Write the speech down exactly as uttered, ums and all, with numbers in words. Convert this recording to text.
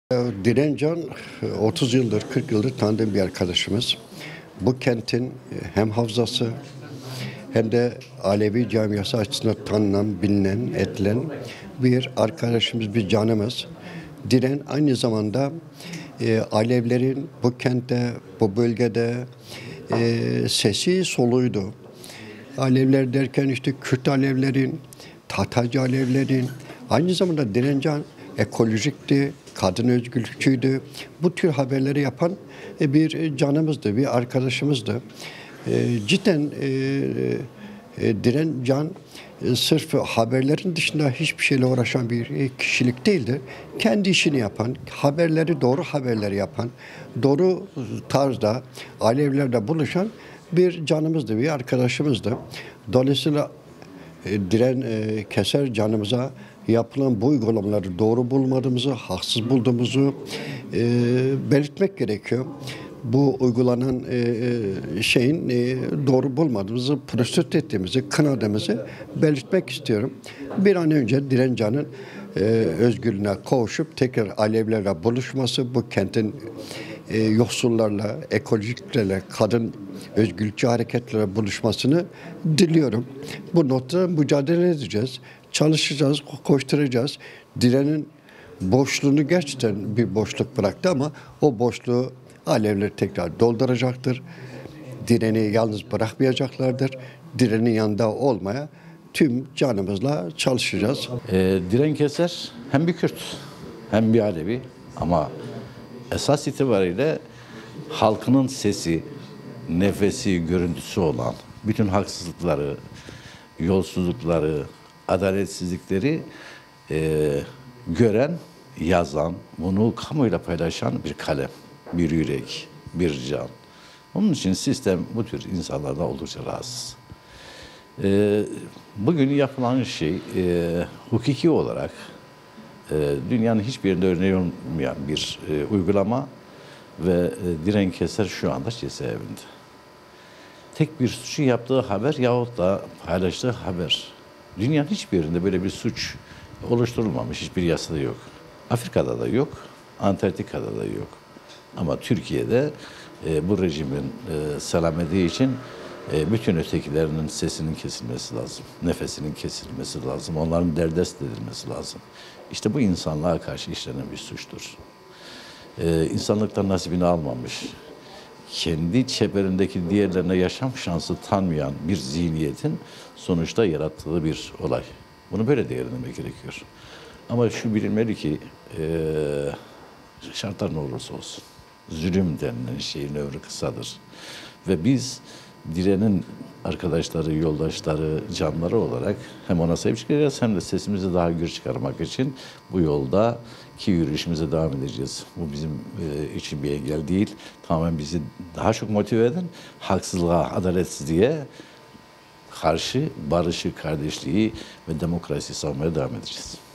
Direncan otuz yıldır, kırk yıldır tanıdığım bir arkadaşımız. Bu kentin hem havzası hem de Alevi camiası açısından tanınan, bilinen, edilen bir arkadaşımız, bir canımız. Diren aynı zamanda e, Alevlerin bu kentte, bu bölgede e, sesi soluydu. Alevler derken işte Kürt Alevlerin, Tatarcı Alevlerin, aynı zamanda Direncan ekolojikti, kadın özgürlükçüydü. Bu tür haberleri yapan bir canımızdı, bir arkadaşımızdı. Cidden Direncan sırf haberlerin dışında hiçbir şeyle uğraşan bir kişilik değildi. Kendi işini yapan, haberleri doğru haberleri yapan, doğru tarzda Alevlerle buluşan bir canımızdı, bir arkadaşımızdı. Dolayısıyla Diren Keser canımıza yapılan bu uygulamaları doğru bulmadığımızı, haksız bulduğumuzu e, belirtmek gerekiyor. Bu uygulanan e, şeyin e, doğru bulmadığımızı, protesto ettiğimizi, kınadığımızı belirtmek istiyorum. Bir an önce Direncan'ın e, özgürlüğüne kavuşup tekrar Alevlerle buluşması, bu kentin e, yoksullarla, ekolojiklerle, kadın özgürlükçü hareketlerle buluşmasını diliyorum. Bu noktada mücadele edeceğiz, çalışacağız, koşturacağız. Diren'in boşluğunu gerçekten bir boşluk bıraktı ama o boşluğu Alevler tekrar dolduracaktır. Diren'i yalnız bırakmayacaklardır. Diren'in yanında olmaya tüm canımızla çalışacağız. E, Diren Keser hem bir Kürt hem bir Alevi ama esas itibariyle halkının sesi, nefesi, görüntüsü olan bütün haksızlıkları, yolsuzlukları, adaletsizlikleri e, gören, yazan, bunu kamuyla paylaşan bir kalem, bir yürek, bir can. Onun için sistem bu tür insanlardan oldukça rahatsız. E, bugün yapılan şey e, hukuki olarak e, dünyanın hiçbir yerinde örneği olmayan bir e, uygulama ve e, Diren Keser şu anda cezaevinde. Tek bir suçu yaptığı haber yahut da paylaştığı haber. Dünyanın hiçbir yerinde böyle bir suç oluşturulmamış, hiçbir yasada yok. Afrika'da da yok, Antarktika'da da yok. Ama Türkiye'de e, bu rejimin e, selameti için e, bütün ötekilerinin sesinin kesilmesi lazım. Nefesinin kesilmesi lazım. Onların derdest edilmesi lazım. İşte bu insanlığa karşı işlenen bir suçtur. E, insanlıktan nasibini almamış, kendi çeperindeki diğerlerine yaşam şansı tanımayan bir zihniyetin sonuçta yarattığı bir olay. Bunu böyle değerlendirmek gerekiyor. Ama şu bilinmeli ki e, şartlar ne olursa olsun zulüm denilen şeyin ömrü kısadır. Ve biz Diren'in arkadaşları, yoldaşları, canları olarak hem ona sahip çıkacağız hem de sesimizi daha gür çıkarmak için bu yolda ki yürüyüşümüze devam edeceğiz. Bu bizim e, için bir engel değil. Tamamen bizi daha çok motive eden haksızlığa, adaletsizliğe karşı barışı, kardeşliği ve demokrasiyi savunmaya devam edeceğiz.